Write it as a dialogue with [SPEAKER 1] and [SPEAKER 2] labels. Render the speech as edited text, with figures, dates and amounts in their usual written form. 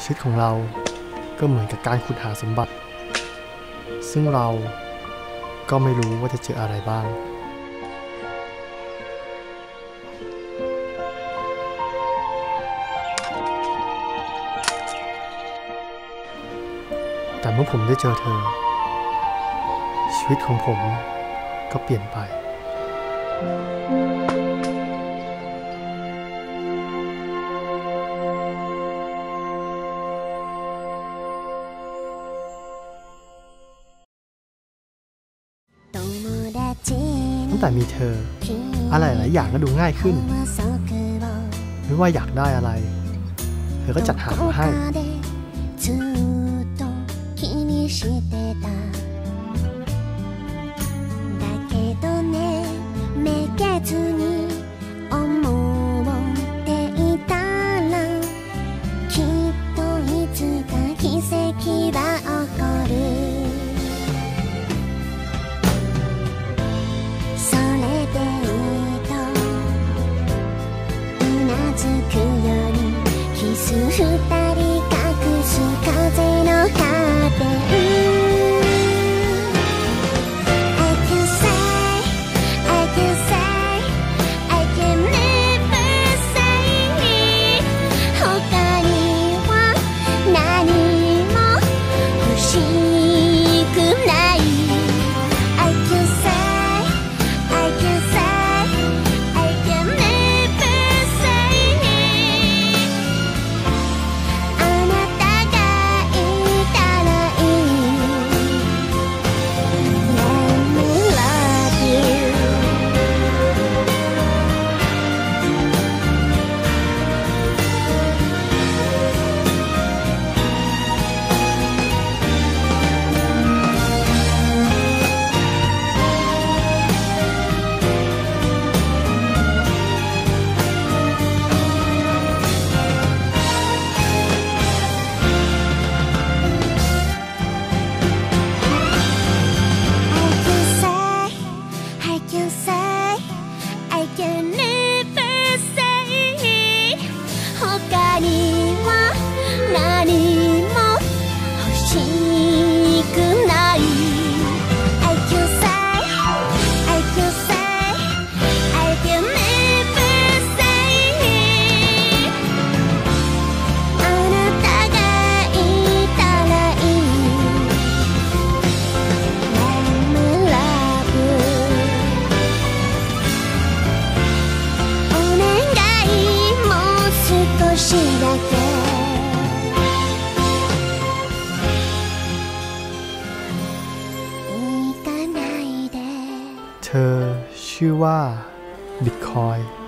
[SPEAKER 1] ชีวิตของเราก็เหมือนกับการขุดหาสมบัติซึ่งเราก็ไม่รู้ว่าจะเจออะไรบ้างแต่เมื่อผมได้เจอเธอชีวิตของผมก็เปลี่ยนไปตั้งแต่มีเธออะไรหลายอย่างก็ดูง่ายขึ้นไม่ว่าอยากได้อะไรเธอก็จัดหามาให้เธอชื่อว่าบิตคอยน์